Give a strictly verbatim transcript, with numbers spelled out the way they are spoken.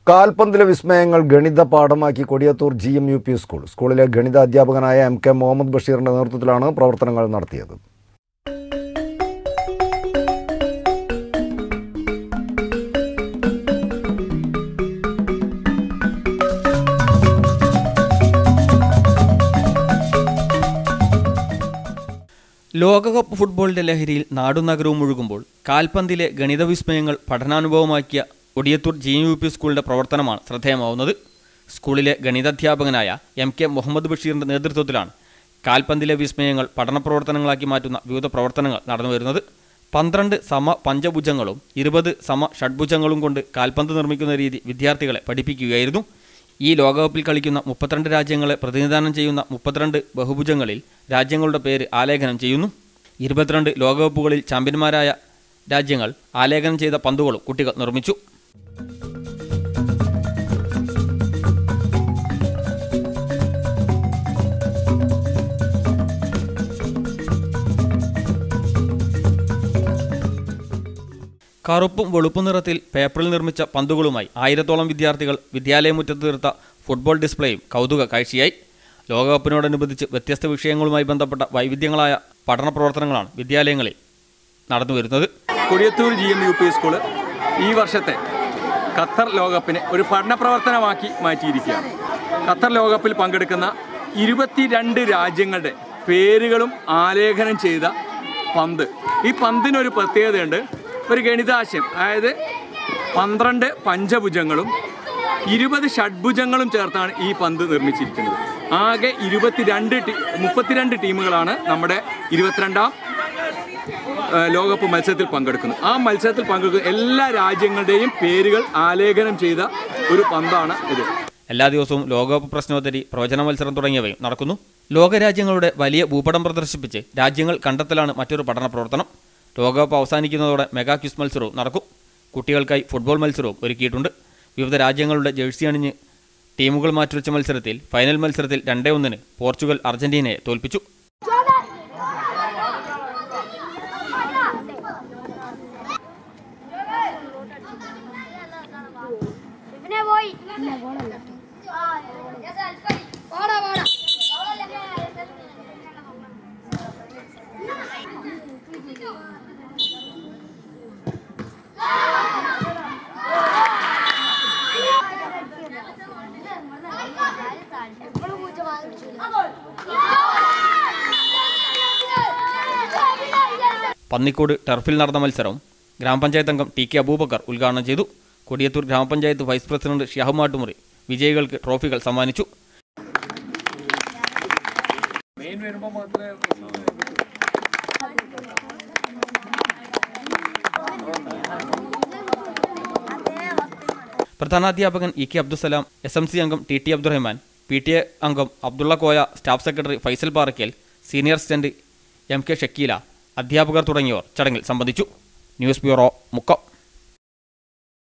കാൽപന്തിലെ വിസ്മയങ്ങൾ ഗണിത പാഠമാക്കി Kodiyathur G M U P school. സ്കൂളിലെ ഗണിത അധ്യാപകനായ എം കെ മുഹമ്മദ് ബഷീറിന്റെ നേതൃത്വത്തിലാണ് പ്രവർത്തനങ്ങൾ നടത്തിയത്. ലോകകപ്പ് ഫുട്ബോളിന്റെ ലഹരിയിൽ നാടും നഗരവും മുഴുകുമ്പോൾ കാൽപന്തിലെ ഗണിത വിസ്മയങ്ങൾ പഠനാനുഭവമാക്കിയ Kodiyathur G M U P സ്കൂളിന്റെ പ്രവർത്തനമാണ് ശ്രദ്ധേയമാവുന്നത്. സ്കൂളിലെ ഗണിതാധ്യാപകനായ എം കെ മുഹമ്മദ് ബഷീറിന്റെ നേതൃത്വത്തിലാണ് കാൽപന്തിലെ വിസ്മയങ്ങൾ പഠന പ്രവർത്തനങ്ങളാക്കി മാറ്റുന്ന വിവിധ പ്രവർത്തനങ്ങൾ നടന്നു വരുന്നത്. പന്ത്രണ്ട് സമ പഞ്ചഭുജങ്ങളും ഇരുപത് സമ ഷഡ്ഭുജങ്ങളും കൊണ്ട് കാൽപന്ത് നിർമ്മിക്കുന്ന രീതി വിദ്യാർത്ഥികളെ പഠിപ്പിക്കുകയായിരുന്നു. ഈ ലോകകപ്പിൽ കളിക്കുന്ന മുപ്പത്തിരണ്ട് രാജ്യങ്ങളെ പ്രതിനിധാനം ചെയ്യുന്ന മുപ്പത്തിരണ്ട് ബഹുഭുജങ്ങളിൽ രാജ്യങ്ങളുടെ പേര് ആലേഖനം ചെയ്യുന്നു. ഇരുപത്തിരണ്ട് ലോകകപ്പുകളിൽ ചാമ്പ്യന്മാരായ രാജ്യങ്ങൾ ആലേഖനം ചെയ്ത പന്തുകളും കുട്ടികൾ നിർമ്മിച്ചു. കറുപ്പും വെളുപ്പും നിറത്തിൽ പേപ്പറിൽ നിർമ്മിച്ച പന്തുകളുമായി ആയിരത്തോളം വിദ്യാർത്ഥികൾ വിദ്യാലയമുറ്റത്ത് തീർത്ത ഫുട്ബോൾ ഡിസ്പ്ലേയും കൗതുക കാഴ്ചയായി. ലോകകപ്പിനോടനുബന്ധിച്ച് വ്യത്യസ്ത വിഷയങ്ങളുമായി ബന്ധപ്പെട്ട വൈവിധ്യങ്ങളായ പഠന പ്രവർത്തനങ്ങളാണ് വിദ്യാലയങ്ങളിൽ നടന്നു വരുന്നത്. Kodiyathur G M U P school ഈ വർഷത്തെ ഖത്തർ ലോകകപ്പിനെ ഒരു പഠന പ്രവർത്തനമാക്കി മാറ്റിയിരിക്കുകയാണ്. ഖത്തർ ലോകകപ്പിൽ പങ്കെടുക്കുന്ന ഇരുപത്തിരണ്ട് രാജ്യങ്ങളുടെ പേരുകളും ആലേഖനം ചെയ്ത പന്ത്. ഈ പന്തിനൊരു പ്രത്യേകതയുണ്ട്. ഒരു ഗണിതാശയം, അതായത് പന്ത്രണ്ട് പഞ്ചഭുജങ്ങളും ഇരുപത് ഷഡ്ഭുജങ്ങളും ചേർത്താണ് ഈ പന്ത് നിർമ്മിച്ചിരിക്കുന്നത്. ആകെ ഇരുപത്തിരണ്ട് ടീ മുപ്പത്തിരണ്ട് ടീമുകളാണ് നമ്മുടെ ഇരുപത്തിരണ്ടാം ലോകകപ്പ് മത്സരത്തിൽ പങ്കെടുക്കുന്നത്. ആ മത്സരത്തിൽ പങ്കെടുക്കുന്ന എല്ലാ രാജ്യങ്ങളുടെയും പേരുകൾ ആലേഖനം ചെയ്ത ഒരു പന്താണ് ഇത്. എല്ലാ ദിവസവും ലോകകപ്പ് പ്രശ്നോത്തരി, പ്രവചന മത്സരം തുടങ്ങിയവയും നടക്കുന്നു. ലോകരാജ്യങ്ങളുടെ വലിയ ഭൂപടം പ്രദർശിപ്പിച്ച് രാജ്യങ്ങൾ കണ്ടെത്തലാണ് മറ്റൊരു പഠന പ്രവർത്തനം. ലോകകപ്പ് അവസാനിക്കുന്നതോടെ മെഗാ ക്വിസ് മത്സരവും നടക്കും. കുട്ടികൾക്കായി ഫുട്ബോൾ മത്സരവും ഒരുക്കിയിട്ടുണ്ട്. വിവിധ രാജ്യങ്ങളുടെ ജേഴ്സി അണിഞ്ഞ് ടീമുകൾ മാറ്റുരച്ച മത്സരത്തിൽ ഫൈനൽ മത്സരത്തിൽ രണ്ടേ ഒന്നിന് പോർച്ചുഗൽ അർജന്റീനയെ തോൽപ്പിച്ചു. പന്നിക്കോട് ടർഫിൽ നടന്ന മത്സരം ഗ്രാമപഞ്ചായത്ത് അംഗം ടി കെ അബൂബക്കർ ഉദ്ഘാടനം ചെയ്തു. കൊടിയത്തൂർ ഗ്രാമപഞ്ചായത്ത് വൈസ് പ്രസിഡന്റ് ഷിഹാബ് മാട്ടുമുറി വിജയികൾക്ക് ട്രോഫികൾ സമ്മാനിച്ചു. പ്രധാനാധ്യാപകൻ E K Abdussalam, S M C അംഗം T T Abdurahman, P T A അംഗം Abdulla Koya, staff secretary Faisal Parakkal, senior assistant M K Shakeela, അധ്യാപകർ തുടങ്ങിയവർ ചടങ്ങിൽ സംബന്ധിച്ചു. News bureau, Mukkam.